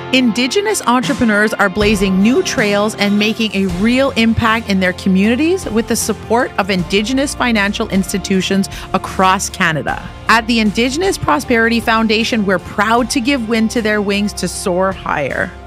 Indigenous entrepreneurs are blazing new trails and making a real impact in their communities with the support of Indigenous financial institutions across Canada. At the Indigenous Prosperity Foundation, we're proud to give wind to their wings to soar higher.